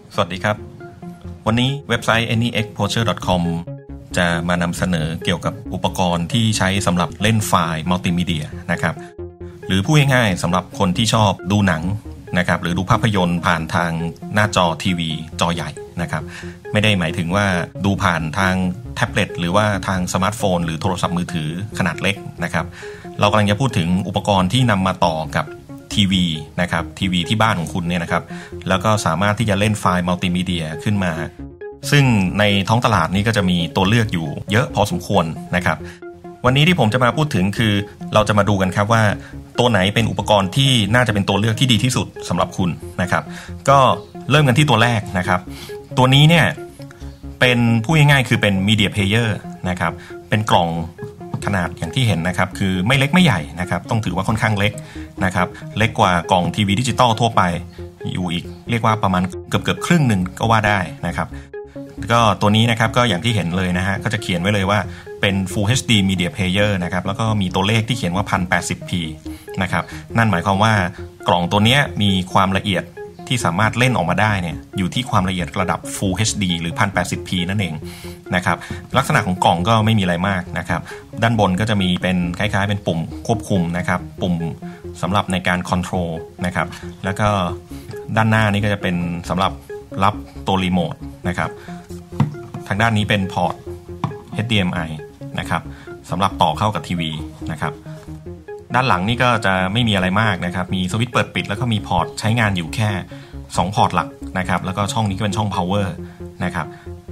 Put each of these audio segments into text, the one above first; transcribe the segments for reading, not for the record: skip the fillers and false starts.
สวัสดีครับวันนี้เว็บไซต์ anyexposure.com จะมานำเสนอเกี่ยวกับอุปกรณ์ที่ใช้สำหรับเล่นไฟล์มัลติมีเดียนะครับหรือพูดง่ายๆสำหรับคนที่ชอบดูหนังนะครับหรือดูภาพยนตร์ผ่านทางหน้าจอทีวีจอใหญ่นะครับไม่ได้หมายถึงว่าดูผ่านทางแท็บเล็ตหรือว่าทางสมาร์ทโฟนหรือโทรศัพท์มือถือขนาดเล็กนะครับเรากำลังจะพูดถึงอุปกรณ์ที่นำมาต่อกับทีวีนะครับทีวีที่บ้านของคุณเนี่ยนะครับแล้วก็สามารถที่จะเล่นไฟล์มัลติมีเดียขึ้นมาซึ่งในท้องตลาดนี้ก็จะมีตัวเลือกอยู่เยอะพอสมควรนะครับวันนี้ที่ผมจะมาพูดถึงคือเราจะมาดูกันครับว่าตัวไหนเป็นอุปกรณ์ที่น่าจะเป็นตัวเลือกที่ดีที่สุดสำหรับคุณนะครับก็เริ่มกันที่ตัวแรกนะครับตัวนี้เนี่ยเป็นพูดง่ายๆคือเป็น Media Player นะครับเป็นกล่องขนาดอย่างที่เห็นนะครับคือไม่เล็กไม่ใหญ่นะครับต้องถือว่าค่อนข้างเล็กนะครับเล็กกว่ากล่องทีวีดิจิตอลทั่วไปอยู่อีกเรียกว่าประมาณเกือบครึ่งหนึ่งก็ว่าได้นะครับก็ตัวนี้นะครับก็อย่างที่เห็นเลยนะฮะก็จะเขียนไว้เลยว่าเป็น Full HD Media Player นะครับแล้วก็มีตัวเลขที่เขียนว่า 1080p นะครับนั่นหมายความว่ากล่องตัวนี้มีความละเอียดที่สามารถเล่นออกมาได้เนี่ยอยู่ที่ความละเอียดระดับ Full HD หรือ 1080p นั่นเองนะครับลักษณะของกล่องก็ไม่มีอะไรมากนะครับด้านบนก็จะมีเป็นคล้ายๆเป็นปุ่มควบคุมนะครับปุ่มสำหรับในการคอนโทรลนะครับแล้วก็ด้านหน้านี้ก็จะเป็นสำหรับรับตัวรีโมทนะครับทางด้านนี้เป็นพอร์ต HDMI นะครับสำหรับต่อเข้ากับทีวีนะครับด้านหลังนี่ก็จะไม่มีอะไรมากนะครับมีสวิตช์เปิดปิดแล้วก็มีพอร์ตใช้งานอยู่แค่2พอร์ตหลักนะครับแล้วก็ช่องนี้ก็เป็นช่อง power นะครับ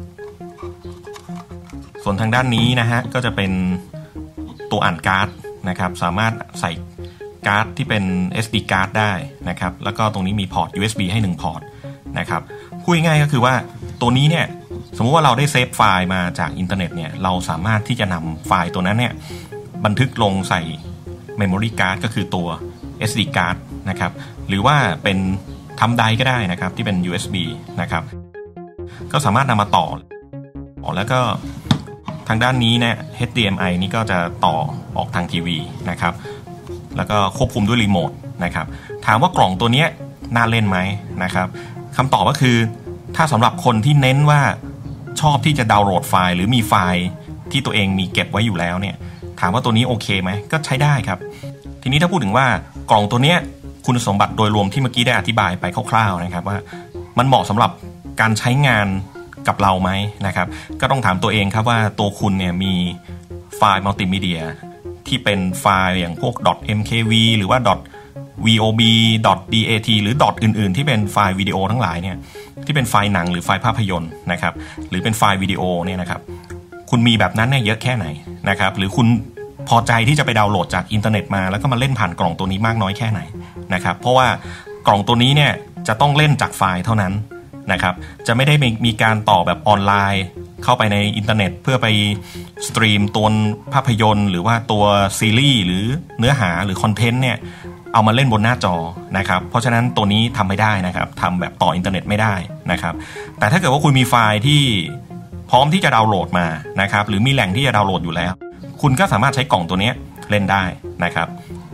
ส่วนทางด้านนี้นะฮะก็จะเป็นตัวอ่านการ์ดนะครับสามารถใส่การ์ดที่เป็น SD การ์ดได้นะครับแล้วก็ตรงนี้มีพอร์ต USB ให้1พอร์ตนะครับพูดง่ายๆก็คือว่าตัวนี้เนี่ยสมมุติว่าเราได้เซฟไฟล์มาจากอินเทอร์เน็ตเนี่ยเราสามารถที่จะนำไฟล์ตัวนั้นเนี่ยบันทึกลงใส่ Memory Card ก็คือตัว SD Card นะครับหรือว่าเป็นทำไดร์ก็ได้นะครับที่เป็น USB นะครับก็สามารถนำมาต่อแล้วก็ทางด้านนี้เนี่ย HDMI นี่ก็จะต่อออกทางทีวีนะครับแล้วก็ควบคุมด้วยรีโมทนะครับถามว่ากล่องตัวนี้น่าเล่นไหมนะครับคำตอบก็คือถ้าสำหรับคนที่เน้นว่าชอบที่จะดาวน์โหลดไฟล์หรือมีไฟล์ที่ตัวเองมีเก็บไว้อยู่แล้วเนี่ยถามว่าตัวนี้โอเคไหมก็ใช้ได้ครับทีนี้ถ้าพูดถึงว่ากล่องตัวนี้คุณสมบัติโดยรวมที่เมื่อกี้ได้อธิบายไปคร่าวๆนะครับว่ามันเหมาะสำหรับการใช้งานกับเราไหมนะครับก็ต้องถามตัวเองครับว่าตัวคุณเนี่ยมีไฟล์มัลติมีเดียที่เป็นไฟล์อย่างพวก .mkv หรือว่า .vob .dat หรือ อื่นๆที่เป็นไฟล์วิดีโอทั้งหลายเนี่ยที่เป็นไฟล์หนังหรือไฟล์ภาพยนตร์นะครับหรือเป็นไฟล์วิดีโอเนี่ยนะครับคุณมีแบบนั้นเนี่ยเยอะแค่ไหนนะครับหรือคุณพอใจที่จะไปดาวน์โหลดจากอินเทอร์เน็ตมาแล้วก็มาเล่นผ่านกล่องตัวนี้มากน้อยแค่ไหนนะครับเพราะว่ากล่องตัวนี้เนี่ยจะต้องเล่นจากไฟล์เท่านั้นนะครับจะไม่ได้มีการต่อแบบออนไลน์เข้าไปในอินเทอร์เน็ตเพื่อไปสตรีมตัวภาพยนตร์หรือว่าตัวซีรีส์หรือเนื้อหาหรือคอนเทนต์เนี่ยเอามาเล่นบนหน้าจอนะครับเพราะฉะนั้นตัวนี้ทำไม่ได้นะครับทำแบบต่ออินเทอร์เน็ตไม่ได้นะครับแต่ถ้าเกิดว่าคุณมีไฟล์ที่พร้อมที่จะดาวน์โหลดมานะครับหรือมีแหล่งที่จะดาวน์โหลดอยู่แล้วคุณก็สามารถใช้กล่องตัวนี้เล่นได้นะครับ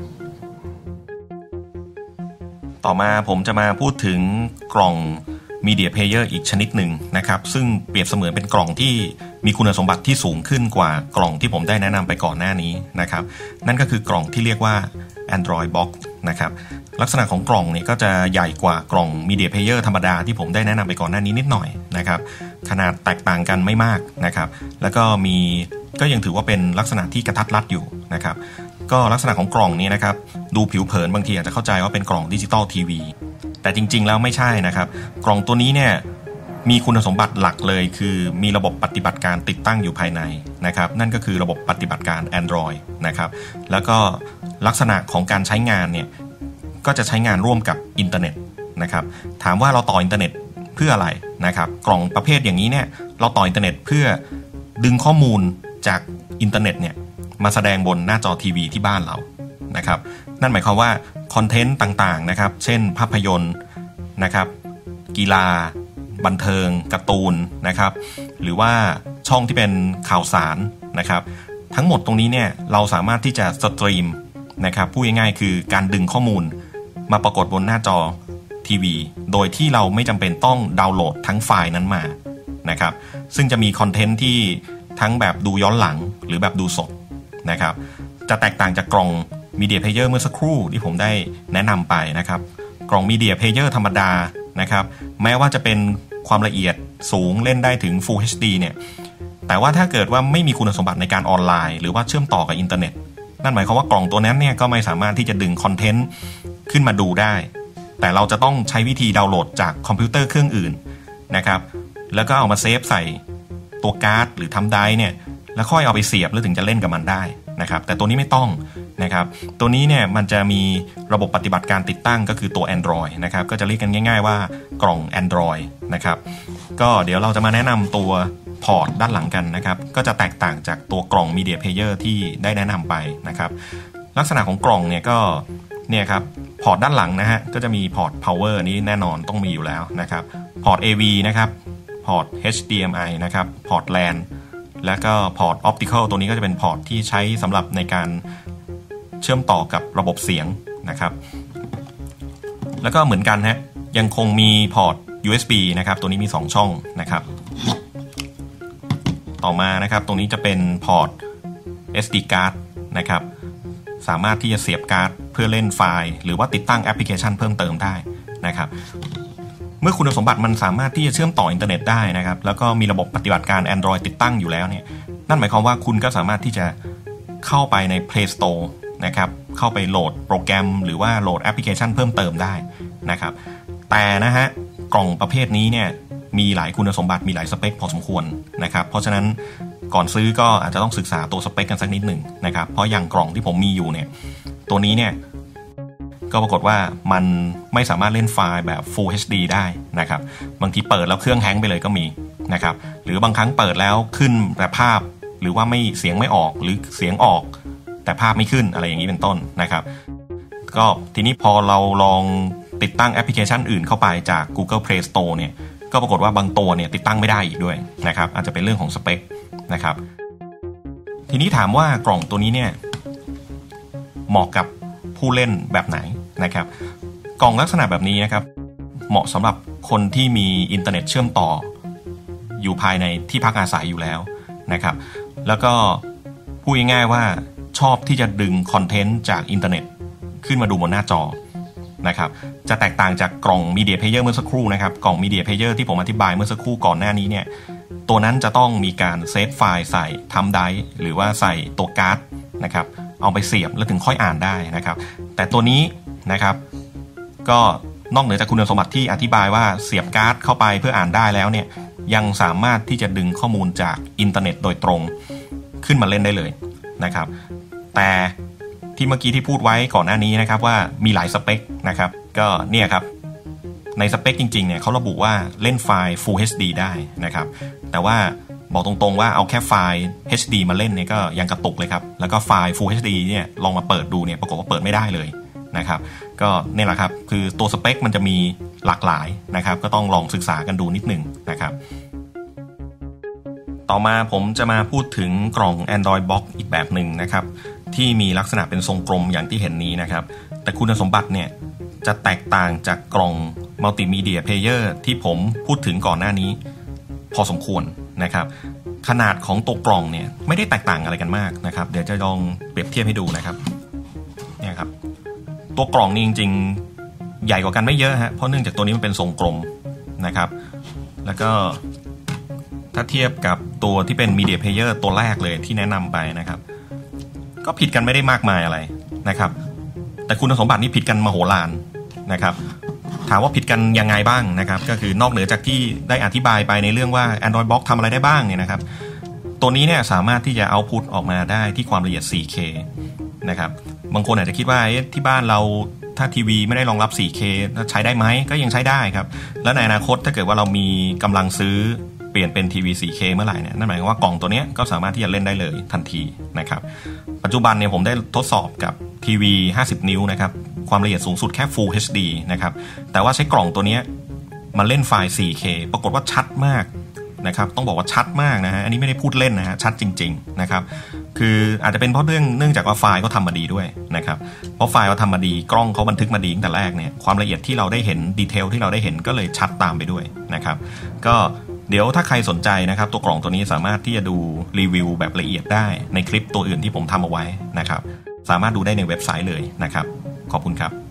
ต่อมาผมจะมาพูดถึงกล่อง Media Player อีกชนิดหนึ่งนะครับซึ่งเปรียบเสมือนเป็นกล่องที่มีคุณสมบัติที่สูงขึ้นกว่ากล่องที่ผมได้แนะนำไปก่อนหน้านี้นะครับนั่นก็คือกล่องที่เรียกว่า Android Box นะครับลักษณะของกล่องเนี่ยก็จะใหญ่กว่ากล่อง Media Player ธรรมดาที่ผมได้แนะนำไปก่อนหน้านี้นิดหน่อยนะครับขนาดแตกต่างกันไม่มากนะครับแล้วก็ยังถือว่าเป็นลักษณะที่กระทัดรัดอยู่นะครับก็ลักษณะของกล่องนี้นะครับดูผิวเผินบางทีอาจจะเข้าใจว่าเป็นกล่องดิจิตอลทีวีแต่จริงๆแล้วไม่ใช่นะครับกล่องตัวนี้เนี่ยมีคุณสมบัติหลักเลยคือมีระบบปฏิบัติการติดตั้งอยู่ภายในนะครับนั่นก็คือระบบปฏิบัติการ Android นะครับแล้วก็ลักษณะของการใช้งานเนี่ยก็จะใช้งานร่วมกับอินเทอร์เน็ตนะครับถามว่าเราต่ออินเทอร์เน็ตเพื่ออะไรนะครับกล่องประเภทอย่างนี้เนี่ยเราต่ออินเทอร์เน็ตเพื่อดึงข้อมูลจากอินเทอร์เน็ตเนี่ยมาแสดงบนหน้าจอทีวีที่บ้านเรานะครับนั่นหมายความว่าคอนเทนต์ต่างๆนะครับเช่นภาพยนตร์นะครับกีฬาบันเทิงการ์ตูนนะครับหรือว่าช่องที่เป็นข่าวสารนะครับทั้งหมดตรงนี้เนี่ยเราสามารถที่จะสตรีมนะครับพูดง่ายๆคือการดึงข้อมูลมาปรากฏบนหน้าจอทีวีโดยที่เราไม่จำเป็นต้องดาวน์โหลดทั้งไฟล์นั้นมานะครับซึ่งจะมีคอนเทนต์ที่ทั้งแบบดูย้อนหลังหรือแบบดูสดนะครับจะแตกต่างจากกล่อง Media Player เมื่อสักครู่ที่ผมได้แนะนำไปนะครับกล่อง Media Player ธรรมดานะครับแม้ว่าจะเป็นความละเอียดสูงเล่นได้ถึง Full HD เนี่ยแต่ว่าถ้าเกิดว่าไม่มีคุณสมบัติในการออนไลน์หรือว่าเชื่อมต่อกับอินเทอร์เน็ตนั่นหมายความว่ากล่องตัวนั้นเนี่ยก็ไม่สามารถที่จะดึงคอนเทนต์ขึ้นมาดูได้แต่เราจะต้องใช้วิธีดาวน์โหลดจากคอมพิวเตอร์เครื่องอื่นนะครับแล้วก็เอามาเซฟใส่ตัวการ์ดหรือทำไดร์เนี่ยแล้วค่อยเอาไปเสียบแล้วถึงจะเล่นกับมันได้นะครับแต่ตัวนี้ไม่ต้องนะครับตัวนี้เนี่ยมันจะมีระบบปฏิบัติการติดตั้งก็คือตัว Android นะครับก็จะเรียกกันง่ายๆว่ากล่อง Android นะครับก็เดี๋ยวเราจะมาแนะนำตัวพอร์ตด้านหลังกันนะครับก็จะแตกต่างจากตัวกล่อง Media Player ที่ได้แนะนำไปนะครับลักษณะของกล่องเนี่ยก็เนี่ยครับพอร์ตด้านหลังนะฮะก็จะมีพอร์ต power นี้แน่นอนต้องมีอยู่แล้วนะครับพอร์ต AV นะครับพอร์ต HDMI นะครับพอร์ต LAN แล้วก็พอร์ต Optical ตัวนี้ก็จะเป็นพอร์ตที่ใช้สำหรับในการเชื่อมต่อกับระบบเสียงนะครับแล้วก็เหมือนกันฮะยังคงมีพอร์ต USB นะครับตัวนี้มี2ช่องนะครับต่อมานะครับตรงนี้จะเป็นพอร์ต SD card นะครับสามารถที่จะเสียบการ์ดเพื่อเล่นไฟล์หรือว่าติดตั้งแอปพลิเคชันเพิ่มเติมได้นะครับเมื่อคุณสมบัติมันสามารถที่จะเชื่อมต่ออินเทอร์เน็ตได้นะครับแล้วก็มีระบบปฏิบัติการ Android ติดตั้งอยู่แล้วเนี่ยนั่นหมายความว่าคุณก็สามารถที่จะเข้าไปใน Play Store นะครับเข้าไปโหลดโปรแกรมหรือว่าโหลดแอปพลิเคชันเพิ่มเติมได้นะครับแต่นะฮะกล่องประเภทนี้เนี่ยมีหลายคุณสมบัติมีหลายสเปคพอสมควรนะครับเพราะฉะนั้นก่อนซื้อก็อาจจะต้องศึกษาตัวสเปคกันสักนิดหนึ่งนะครับเพราะอย่างกล่องที่ผมมีอยู่เนี่ยตัวนี้เนี่ยก็ปรากฏว่ามันไม่สามารถเล่นไฟล์แบบ Full HD ได้นะครับบางทีเปิดแล้วเครื่องแฮงก์ไปเลยก็มีนะครับหรือบางครั้งเปิดแล้วขึ้นแต่ภาพหรือว่าไม่เสียงไม่ออกหรือเสียงออกแต่ภาพไม่ขึ้นอะไรอย่างนี้เป็นต้นนะครับก็ทีนี้พอเราลองติดตั้งแอปพลิเคชันอื่นเข้าไปจาก Google Play Store เนี่ยก็ปรากฏว่าบางตัวเนี่ยติดตั้งไม่ได้อีกด้วยนะครับอาจจะเป็นเรื่องของสเปคนะครับทีนี้ถามว่ากล่องตัวนี้เนี่ยเหมาะกับผู้เล่นแบบไหนนะครับกล่องลักษณะแบบนี้นะครับเหมาะสำหรับคนที่มีอินเทอร์เน็ตเชื่อมต่ออยู่ภายในที่พักอาศัยอยู่แล้วนะครับแล้วก็พูดง่ายๆว่าชอบที่จะดึงคอนเทนต์จากอินเทอร์เน็ตขึ้นมาดูบนหน้าจอนะครับจะแตกต่างจากกล่อง Media Player เมื่อสักครู่นะครับกล่อง Media Player ที่ผมอธิบายเมื่อสักครู่ก่อนหน้านี้เนี่ยตัวนั้นจะต้องมีการเซฟไฟล์ใส่ทำไดร์หรือว่าใส่ตัวการ์ดนะครับเอาไปเสียบแล้วถึงค่อยอ่านได้นะครับแต่ตัวนี้นะครับก็นอกเหนือจากคุณสมบัติที่อธิบายว่าเสียบการ์ดเข้าไปเพื่ออ่านได้แล้วเนี่ยยังสามารถที่จะดึงข้อมูลจากอินเทอร์เน็ตโดยตรงขึ้นมาเล่นได้เลยนะครับแต่ที่เมื่อกี้ที่พูดไว้ก่อนหน้านี้นะครับว่ามีหลายสเปคนะครับก็เนี่ยครับในสเปคจริงๆเนี่ยเขาระบุว่าเล่นไฟล์ Full HD ได้นะครับแต่ว่าบอกตรงๆว่าเอาแค่ไฟล์ HD มาเล่นเนี่ยก็ยังกระตุกเลยครับแล้วก็ไฟล์ Full HD เนี่ยลองมาเปิดดูเนี่ยปรากฏว่าเปิดไม่ได้เลยนะครับก็นี่แหละครับคือตัวสเปคมันจะมีหลากหลายนะครับก็ต้องลองศึกษากันดูนิดนึงนะครับต่อมาผมจะมาพูดถึงกล่อง Android Box อีกแบบหนึ่งนะครับที่มีลักษณะเป็นทรงกลมอย่างที่เห็นนี้นะครับแต่คุณสมบัติเนี่ยจะแตกต่างจากกล่อง Multimedia Player ที่ผมพูดถึงก่อนหน้านี้พอสมควรนะครับขนาดของตัวกล่องเนี่ยไม่ได้แตกต่างอะไรกันมากนะครับเดี๋ยวจะลองเปรียบเทียบให้ดูนะครับเนี่ยครับตัวกล่องนี่จริงๆใหญ่กว่ากันไม่เยอะฮะเพราะเนื่องจากตัวนี้มันเป็นทรงกลมนะครับแล้วก็ถ้าเทียบกับตัวที่เป็น Media Player ตัวแรกเลยที่แนะนำไปนะครับก็ผิดกันไม่ได้มากมายอะไรนะครับแต่คุณสมบัตินี่ผิดกันมโหฬารนะครับถามว่าผิดกันยังไงบ้างนะครับก็คือนอกเหนือจากที่ได้อธิบายไปในเรื่องว่า Android Box ทำอะไรได้บ้างเนี่ยนะครับตัวนี้เนี่ยสามารถที่จะเอาพุตออกมาได้ที่ความละเอียด 4K นะครับบางคนอาจจะคิดว่าที่บ้านเราถ้าทีวีไม่ได้รองรับ 4K ใช้ได้ไหมก็ยังใช้ได้ครับแล้วในอนาคตถ้าเกิดว่าเรามีกำลังซื้อเปลี่ยนเป็นทีวี 4K เมื่อไหร่เนี่ยนั่นหมายความว่ากล่องตัวนี้ก็สามารถที่จะเล่นได้เลยทันทีนะครับปัจจุบันเนี่ยผมได้ทดสอบกับทีวี50 นิ้วนะครับความละเอียดสูงสุดแค่ Full HD นะครับแต่ว่าใช้กล่องตัวนี้มาเล่นไฟล์ 4K ปรากฏว่าชัดมากนะครับต้องบอกว่าชัดมากนะฮะอันนี้ไม่ได้พูดเล่นนะฮะชัดจริงๆนะครับคืออาจจะเป็นเพราะเนื่องจากว่าไฟล์เขาทำมาดีด้วยนะครับเพราะไฟล์เขาทำมาดีกล้องเขาบันทึกมาดีตั้งแต่แรกเนี่ยความละเอียดที่เราได้เห็นดีเทลที่เราได้เห็นก็เลยชัดตามไปด้วยนะครับก็เดี๋ยวถ้าใครสนใจนะครับตัวกล่องตัวนี้สามารถที่จะดูรีวิวแบบละเอียดได้ในคลิปตัวอื่นที่ผมทำเอาไว้นะครับสามารถดูได้ในเว็บไซต์เลยนะครับขอบคุณครับ